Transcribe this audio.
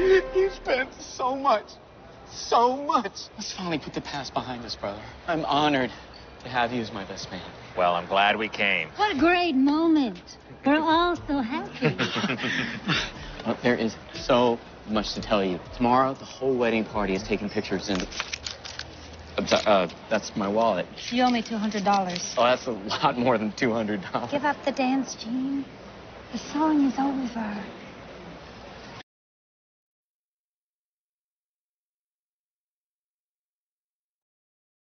You spent so much. So much. Let's finally put the past behind us, brother. I'm honored to have you as my best man. Well, I'm glad we came. What a great moment. We're all so happy. Well, there is so much to tell you. Tomorrow, the whole wedding party is taking pictures and... that's my wallet. You owe me $200. Oh, that's a lot more than $200. Give up the dance, Gene. The song is over.